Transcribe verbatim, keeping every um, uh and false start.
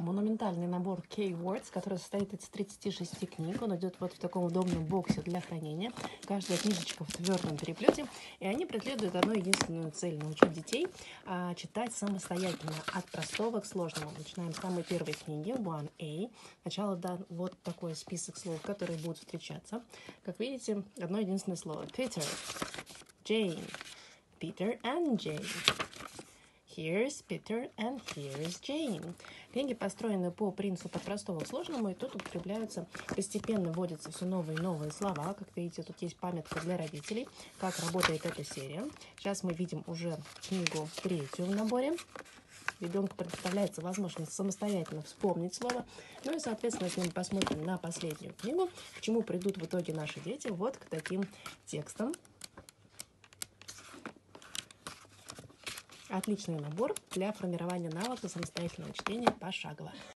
монументальный набор K-Words, который состоит из тридцати шести книг. Он идет вот в таком удобном боксе для хранения. Каждая книжечка в твердом переплете. И они преследуют одну единственную цель – научить детей а, читать самостоятельно, от простого к сложному. Начинаем с самой первой книги, один А. Сначала дан вот такой список слов, которые будут встречаться. Как видите, одно единственное слово. Peter, Jane, Peter and Jane. Here's Peter and here's Jane. Книги построены по принципу от простого к сложному, и тут употребляются, постепенно вводятся все новые и новые слова. Как видите, тут есть памятка для родителей, как работает эта серия. Сейчас мы видим уже книгу третью в наборе. Ребенку предоставляется возможность самостоятельно вспомнить слово. Ну и, соответственно, если мы посмотрим на последнюю книгу, к чему придут в итоге наши дети, вот к таким текстам. Отличный набор для формирования навыка самостоятельного чтения пошагово.